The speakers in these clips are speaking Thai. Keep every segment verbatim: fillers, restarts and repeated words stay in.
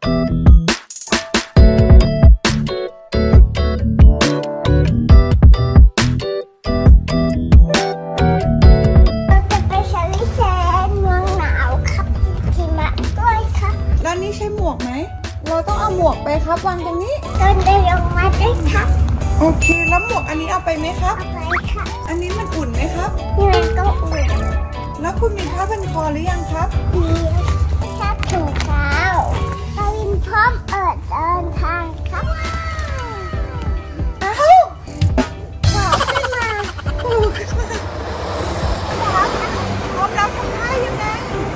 นี่ใช่หมวกไหมเราต้องเอาหมวกไปครับวางตรงนี้เดินเดินลงมาด้วยครับโอเคแล้วหมวกอันนี้เอาไปไหมครับเอาไปค่ะอันนี้มันอุ่นไหมครับมันก็อุ่นแล้วคุณมีผ้าพันคอหรือยังครับมีผ้าถุงเท้าเราวินพร้อมเอิดเดินทางครับอ้าวขอขึ้นมาปูขึ้นมาพร้อมรับทำท่ายังไง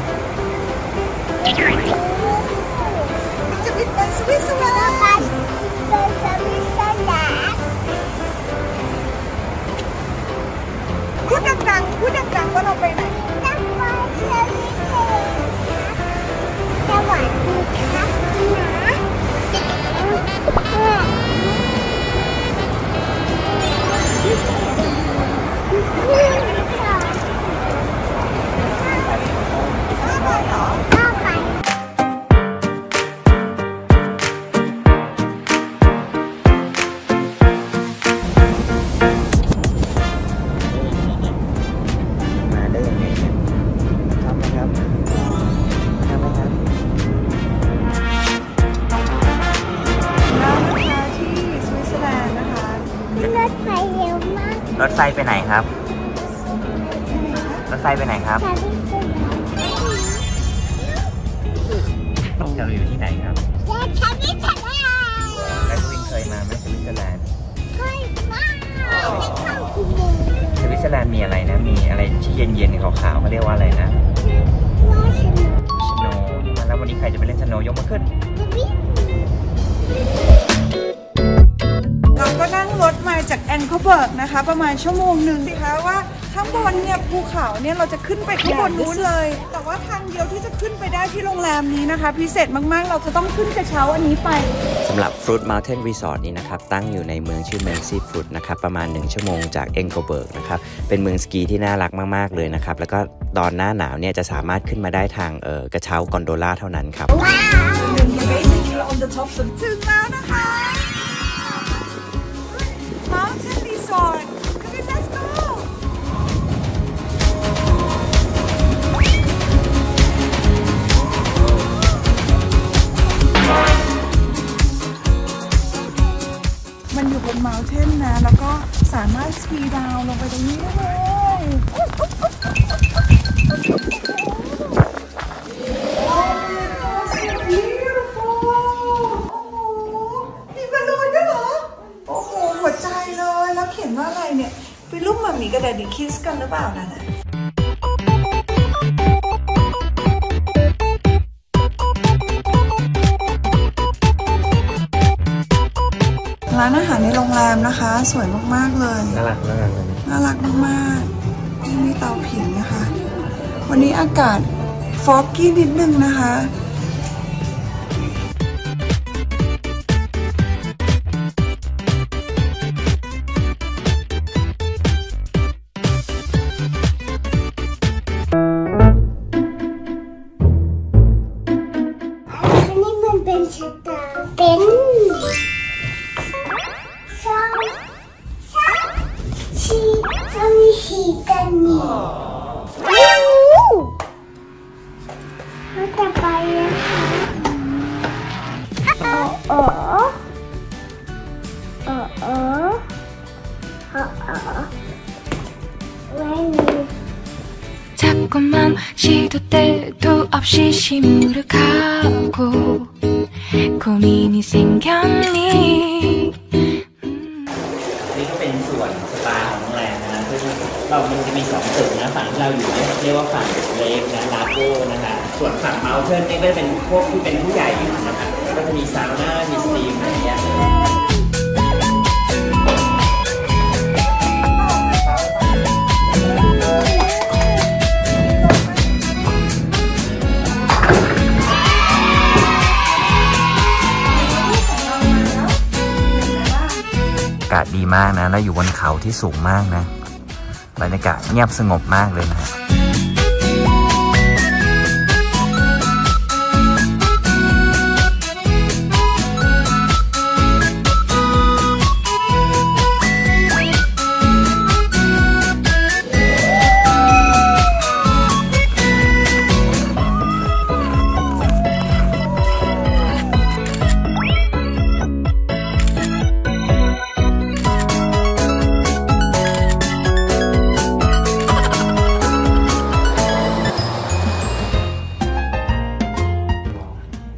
จะบินไปสวิตเซอร์แลนด์ไปไปสวิตเซอร์แลนด์พูดดังๆพูดดังๆว่าเราไปไหนนักบอลสวิตเซอร์แลนด์สวัสดีครับรถไฟไปไหนครับรถไฟไปไหนครับเราอยู่ที่ไหนครับสวิตเซอร์แลนด์แล้วคุณเคยมาไหมสวิตเซอร์แลนด์เคยมาไม่เข้ากี่โมงสวิตเซอร์แลนด์มีอะไรนะมีอะไรที่เย็นๆขาวๆเขาเรียกว่าอะไรนะว่าสโนว์สโนว์แล้ววันนี้ใครจะไปเล่นสโนว์ยกมือขึ้นเราก็นั่งรถมาจากแอนโคเบิร์กนะคะประมาณชั่วโมงหนึ่งสิคะว่าข้างบนเนี่ยภูเขาเนี่ยเราจะขึ้นไปข้างบนนู้นเลยแต่ว่าทางเดียวที่จะขึ้นไปได้ที่โรงแรมนี้นะคะพิเศษมากๆเราจะต้องขึ้นกระเช้าอันนี้ไปสำหรับ Fruit Mountain Resort นี้นะครับตั้งอยู่ในเมืองชื่อเมืองซีฟรุตนะครับประมาณหนึ่งชั่วโมงจากเอ็นโคเบิร์กนะครับเป็นเมืองสกีที่น่ารักมากๆเลยนะครับแล้วก็ตอนหน้าหนาวเนี่ยจะสามารถขึ้นมาได้ทางเอ่อกระเช้ากอนโดล่าเท่านั้นครับถึงแล้วนะคะ Mountain Resort Come on, let's go มันอยู่บน Mountain นะแล้วก็สามารถสกีดาวลงไปตรงนี้ได้เลยเขียนว่าอะไรเนี่ยเป็นรูปหมามีกระดาษดิคิสกันหรือเปล่านะนะร้านอาหารในโรงแรมนะคะสวยมากๆเลยน่ารักน่ารักเลยน่ารักมากๆนี่มีเตาผิงนะคะวันนี้อากาศฟอกกี้นิดนึงนะคะเป็นสองสามสี่สองสี่กันนี่ไม่รู้เราจะไปนะคะโอ้โอ้โอ้โอ้โอ้โอ้ไม่รู้ 자꾸만 시도 때도 없이 시무룩하고 고민이 생겼니 นี่ก็เป็นส่วนสปาของโรงแรมนะซึ่งเรามันจะมีสองตึกนะฝั่งที่เราอยู่เนี่ยเรียกว่าฝั่งเลกนะลาโก้นะคะส่วนฝั่งเมาเทนนี่ก็จะเป็นพวกที่เป็นผู้ใหญ่อยู่นะคะก็จะมีซาวน่ามีสตีมอะไรเงี้ยอากาศดีมากนะแล้วอยู่บนเขาที่สูงมากนะบรรยากาศเงียบสงบมากเลยนะ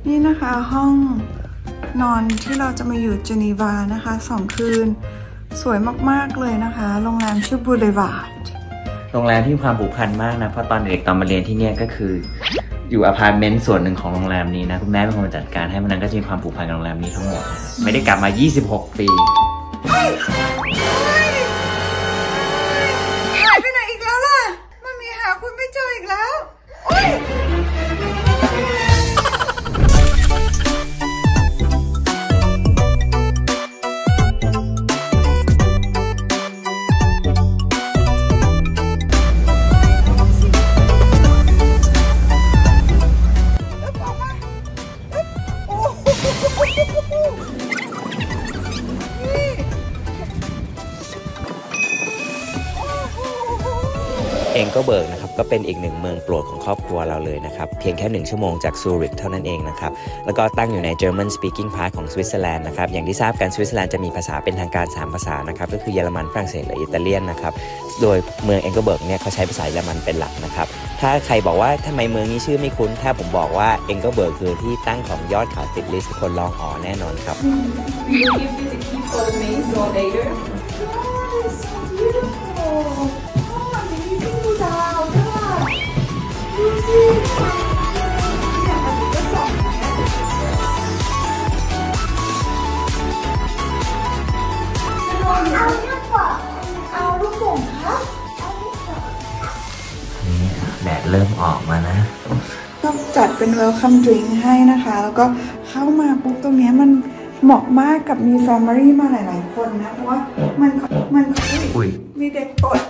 นี่นะคะห้องนอนที่เราจะมาอยู่เจนีวานะคะสองคืนสวยมากๆเลยนะคะโรงแรมชื่อบูเลวาร์ดโรงแรมที่มีความผูกพันมากนะเพราะตอนเด็กตอนมาเรียนที่เนี่ยก็คืออยู่อพาร์ตเมนต์ส่วนหนึ่งของโรงแรมนี้นะคุณแม่เป็นคนจัดการให้มันนั้นก็จะมีความผูกพันกับโรงแรมนี้ทั้งหมดไม่ได้กลับมายี่สิบหกปีหายไปไหนอีกแล้วล่ะมันมีหาคุณไม่เจออีกแล้วโอ๊ยเองก็เบิร์กนะครับก็เป็นอีกหนึ่งเมืองโปรดของครอบครัวเราเลยนะครับเพียงแค่หนึ่งชั่วโมงจากซูริกเท่านั้นเองนะครับแล้วก็ตั้งอยู่ใน German speaking part ของสวิตเซอร์แลนด์นะครับอย่างที่ทราบกันสวิตเซอร์แลนด์จะมีภาษาเป็นทางการสามภาษานะครับก็คือเยอรมันฝรั่งเศสและอิตาเลียนนะครับโดยเมืองเองก็เบิร์กเนี่ยเขาใช้ภาษาเยอรมันเป็นหลักนะครับถ้าใครบอกว่าทำไมเมืองนี้ชื่อไม่คุ้นถ้าผมบอกว่าเองก็เบิร์กคือที่ตั้งของยอดเขาติดลิสต์คนลองอ๋อแน่นอนครับเอาลูกโป่งเอาลูกโป่งครับเอาลูกโป่งนี่แดดเริ่มออกมานะต้องจัดเป็น welcome drink ให้นะคะแล้วก็เข้ามาปุ๊บตรงนี้มันเหมาะมากกับมี family มาหลายๆคนนะเพราะว่ามันมันมีเด็กตด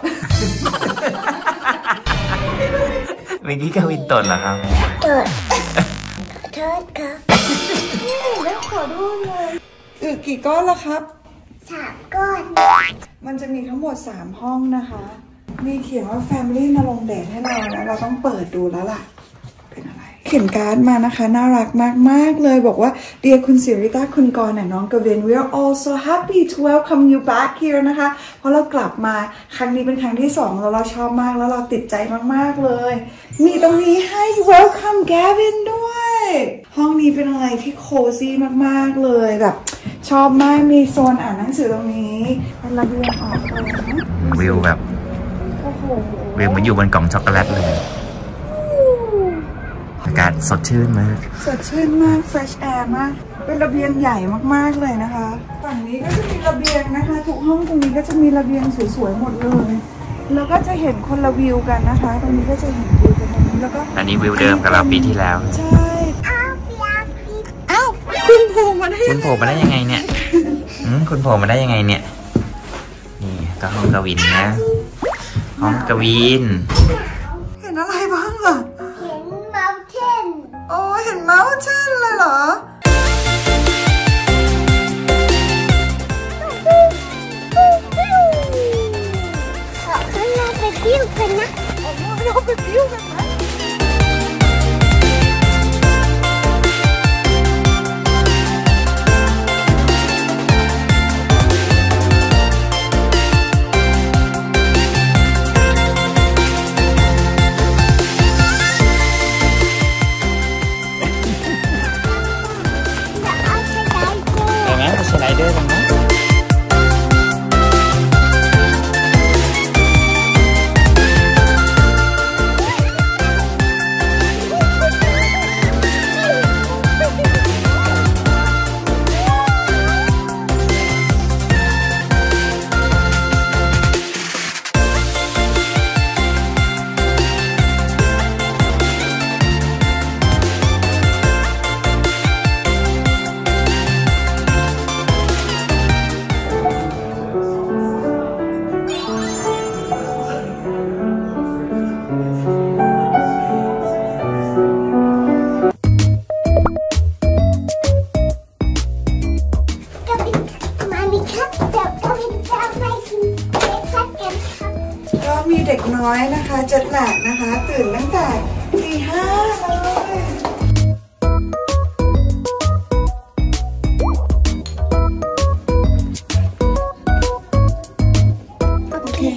เมื่อกี้กวินตดเหรอครับตดขอโทษครับนี่แล้วขอดูเลยอึกี่ก้อนละครับสามก้อนมันจะมีทั้งหมดสามห้องนะคะมีเขียนว่า family มาลงแดดให้เรานะเราต้องเปิดดูแล้วล่ะเป็นอะไรเขียนการ์ดมานะคะน่ารักมากๆเลยบอกว่า Dear คุณสิริต้าคุณกรณ์น้องกวิน We are all so happy to welcome you back here นะคะเพราะเรากลับมาครั้งนี้เป็นครั้งที่สองแล้วเราชอบมากแล้วเราติดใจมากๆเลยมีตรงนี้ให้ welcome Gavin ด้วยห้องนี้เป็นอะไรที่โคซี่มากๆเลยแบบชอบมากมีโซนอ่านหนังสือตรงนี้เป็นระเบียงออกเลยนะวิวแบบวิวเหมือนอยู่บนกล่องช็อกโกแลตเลยอากาศสดชื่นมากสดชื่นมาก fresh air มากเป็นระเบียงใหญ่มากๆเลยนะคะฝั่งนี้ก็จะมีระเบียงนะคะทุกห้องตรงนี้ก็จะมีระเบียงสวยๆหมดเลยแล้วก็จะเห็นคนละวิวกันนะคะตรงนี้ก็จะเห็นวิวกันตรงนี้แล้วก็อันนี้วิวเดิมกับเราปีที่แล้วใช่อ้าวคุณโผล่มาได้คุณโผล่มาได้ยังไงเนี่ยคุณโผล่มาได้ยังไงเนี่ยนี่ก็ห้องกวินนะห้องกวินเห็นอะไรบ้างล่ะเห็น mountain โอ้เห็น mountain เลยเหรอขอให้เราไปเที่ยวกันนะเราไปเที่ยวกันนะสไลเดอร์ตรงนั้นมีเด็กน้อยนะคะเจ็ดแหลกนะคะตื่นตั้งแต่ตีห้าเลยโอเค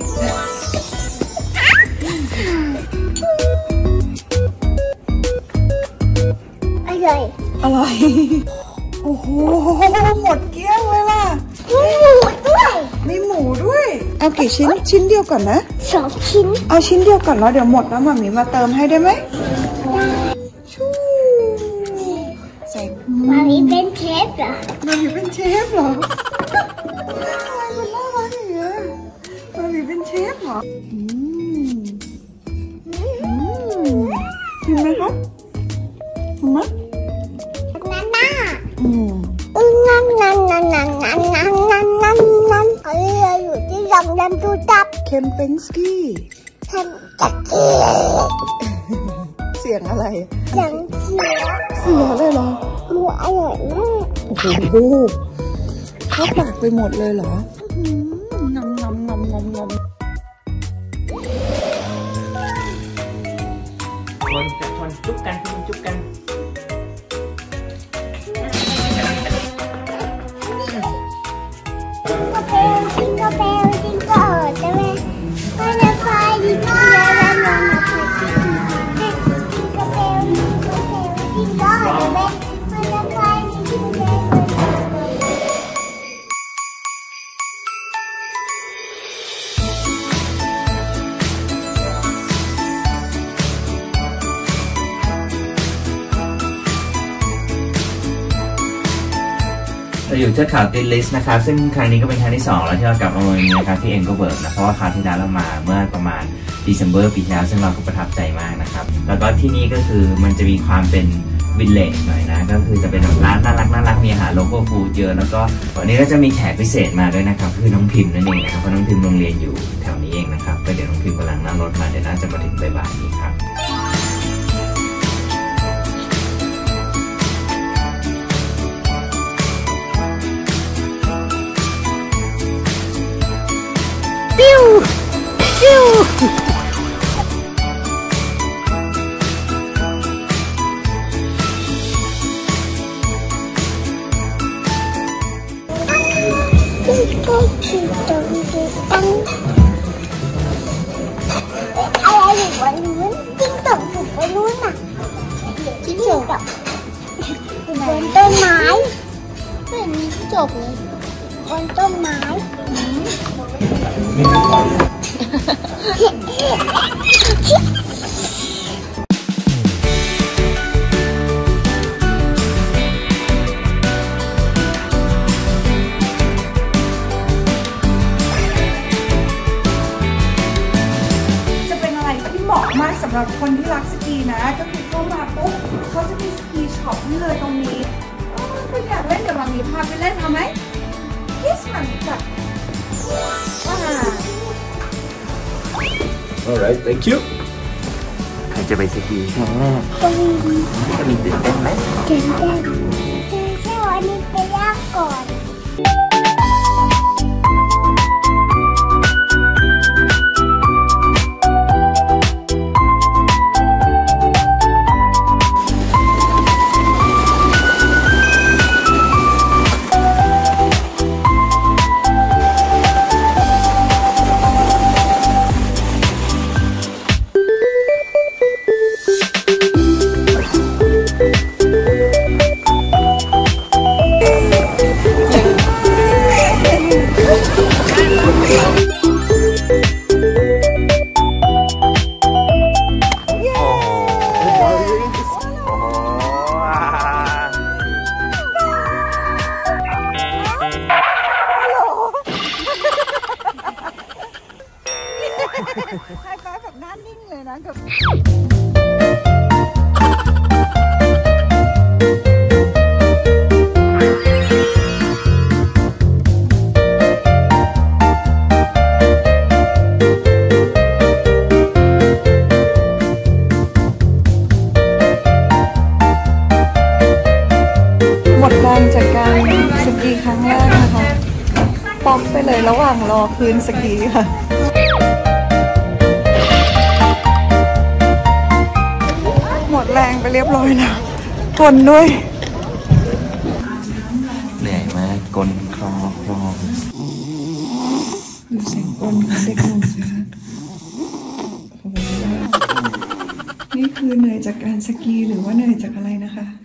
อร่อยอร่อยโอ้โหหมดเกลี้ยงเลยล่ะมีหมูด้วยมีหมูด้วยเอากี่ชิ้นชิ้นเดียวก่อนนะสองชิ้นเอาชิ้นเดียวก่อนแล้วเดี๋ยวหมดแล้วหมามีมาเติมให้ได้ไหมชูใส่มามีเป็นเชฟเหรอมามีเป็นเชฟเหรออะไรมันน่ารักอย่างเงี้ยมามีเป็นเชฟเหรออืมอืมกินไหมครับกินไหมนั่นน่ะอืมนั่นนั่นนั่นนั่นนั่นนั่นนั่นนั่นนั่นเขาเรืออยู่ที่โรงแรมดูดับเคนเปนสกี้ทำจักเกียเสียงอะไรจังเกียเสือเลยเหรอหมูอร่อยมากโอ้โหเข้าปากไปหมดเลยเหรออืมงำงำงำงำงำชนจะชนจุ๊บกันจุ๊บกันกาแฟกินกาแฟกินก็เออใช่ไหมไม่ได้ไฟกินก็เยอะแล้วนอนมากินกินกาแฟกินกาแฟกินก็เออใช่ไหมไม่ได้ไฟกินกาแฟเราอยู่เทือกเขาตินลิสนะครับซึ่งครั้งนี้ก็เป็นครั้งที่สองแล้วที่เรากลับมาเมืองนี้นะครับที่เอ็นโกเบิร์กนะเพราะว่าคราวที่แล้วเรามาเมื่อประมาณเดือนเมษายนปีที่แล้วซึ่งเราก็ประทับใจมากนะครับแล้วก็ที่นี่ก็คือมันจะมีความเป็นวิลเลจหน่อยนะก็คือจะเป็นร้านน่ารักน่ารักมีอาหารโลคอลฟู้ดเยอะแล้วก็วันนี้ก็จะมีแขกพิเศษมาด้วยนะครับคือน้องพิมพ์นั่นเองนะครับเพราะน้องพิมพ์โรงเรียนอยู่แถวนี้เองนะครับก็เดี๋ยวน้องพิมพ์กำลังนั่งรถมาเดี๋ยวน่าจะมาถึงบ่ายๆนี้ครับปิ้วปิ้วก็คือตรงนี้ตั้งอะไรอยู่บนนู้นจิ้งจกอยู่บนนู้นน่ะจิ้งจกอยู่บนต้นไม้ไม่มีจิ้งจกเลยบนต้นไม้จะเป็นอะไรที่เหมาะมากสำหรับคนที่รักสกีนะก็คือเข้ามาปุ๊บเขาจะมีสกีช็อปให้เลยตรงนี้อ๋อคุณอยากเล่นกับมามีพาไปเล่นเอาไหมคิสมันจัดว้า Alright, thank you. ใครจะไปสกีครั้งแรกจะมีตื่นเต้นไหมเก่งจังแค่วันนี้ไปยากก่อนคล้ายๆแบบหน้านิ่งเลยนะกับหมดแรงจากการสกีครั้งแรกนะคะป๊อกไปเลยระหว่างรอคืนสกีค่ะหมดแรงไปเรียบร้อยแล้วทนด้วยเหนื่อยมากกลนคลอคลอดูเสียงกลนของเด็กหนุ่มสิคะโอ้โหนี่คือเหนื่อยจากการสกีหรือว่าเหนื่อยจากอะไรนะคะ